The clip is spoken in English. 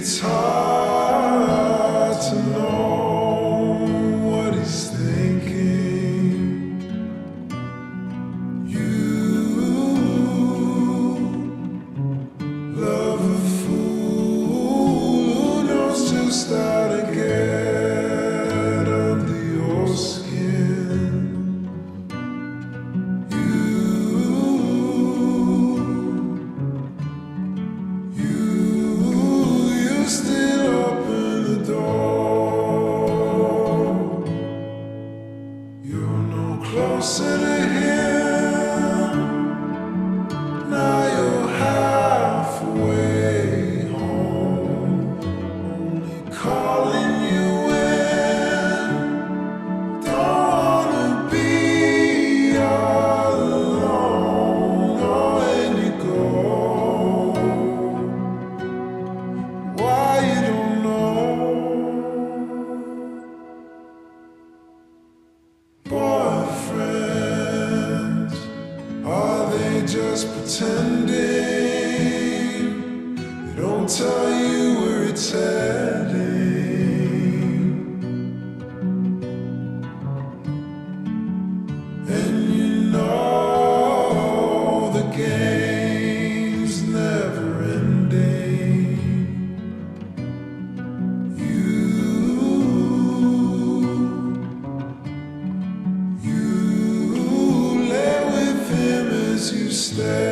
It's hard to know what he's thinking. You love a fool who knows just how to get under your skin. You still open the door. You're no closer to him. Now you're halfway home, only calling you in. Don't wanna be all alone. Oh, when you go, why you don't know? Boyfriends, are they just pretending? They don't tell you where it's heading, and you know the game's never ending. You lay with him as you stay.